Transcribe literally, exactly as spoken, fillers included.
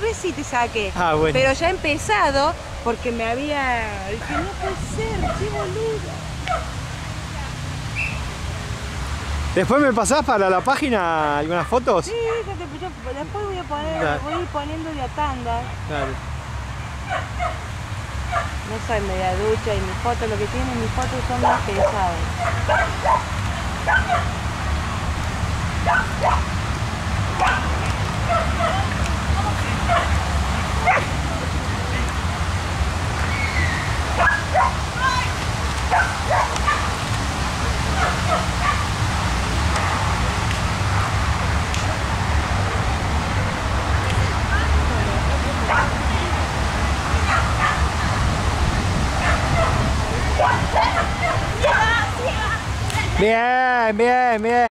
vez sí te saqué. Ah, bueno. Pero ya he empezado porque me había... Dije, no puede ser, qué boludo. ¿Después me pasás para la página algunas fotos? Sí, yo te, yo después voy a poner, Dale. voy a ir poniendo de a tanda. Dale. No soy media ducha y mis fotos, lo que tienen mis fotos son más pesadas. Bien, bien, bien.